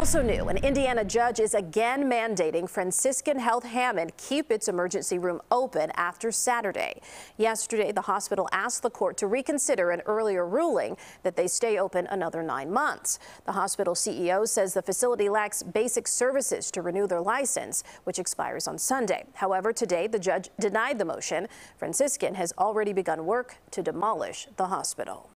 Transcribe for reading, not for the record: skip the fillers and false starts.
Also new, an Indiana judge is again mandating Franciscan Health Hammond keep its emergency room open after Saturday. Yesterday, the hospital asked the court to reconsider an earlier ruling that they stay open another 9 months. The hospital CEO says the facility lacks basic services to renew their license, which expires on Sunday. However, today the judge denied the motion. Franciscan has already begun work to demolish the hospital.